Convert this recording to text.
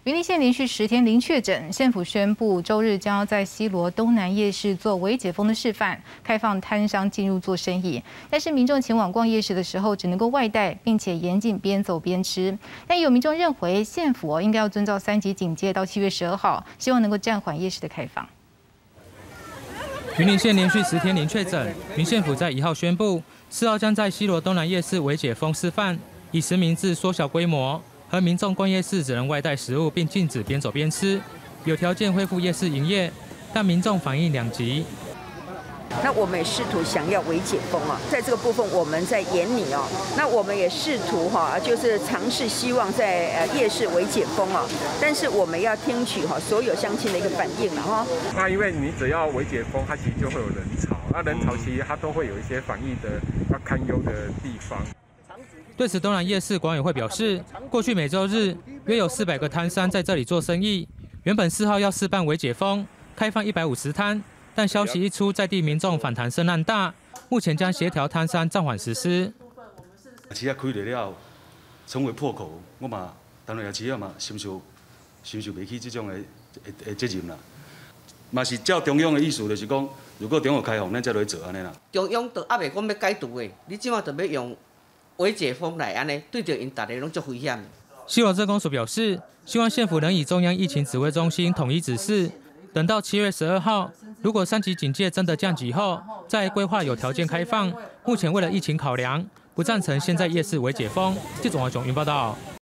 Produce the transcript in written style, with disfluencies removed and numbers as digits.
云林县连续10天零确诊，县府宣布周日将要在西螺东南夜市做微解封的示范，开放摊商进入做生意。但是民众前往逛夜市的时候只能够外带，并且严禁边走边吃。但有民众认为县府应该要遵照3级警戒到7月12号，希望能够暂缓夜市的开放。 云林县连续10天零确诊，云县府在1号宣布，4号将在西螺东南夜市微解封示范，以实名制缩小规模。 和民众逛夜市只能外带食物，并禁止边走边吃，有条件恢复夜市营业，但民众反应两极。 那我们也试图想要微解封啊，在这个部分我们在研拟哦。那我们也试图就是尝试希望在夜市微解封啊，但是我们要听取所有乡亲的一个反应了哈。 那因为你只要微解封，它其实就会有人潮，那人潮其实它都会有一些防疫的要堪忧的地方。 对此，东南夜市管委会表示，过去每周日约有400个摊商在这里做生意。原本4号要试办微解封，开放150摊，但消息一出，在地民众反弹声浪大。目前将协调摊商暂缓实施。 市啊开了，成为破口，我嘛当然也市啊嘛承受袂起这种的责任啦。嘛是照中央的意思，就是讲，如果中央开放，咱才落去做安尼啦。 中央都还袂讲要解除的，你即马就要用。 微解封来安尼，对着因大家拢足危险。 西螺镇公所表示，希望县府能以中央疫情指挥中心统一指示，等到7月12号，如果3级警戒真的降级后，再规划有条件开放。目前为了疫情考量，不赞成现在夜市微解封。记者王雄云报道。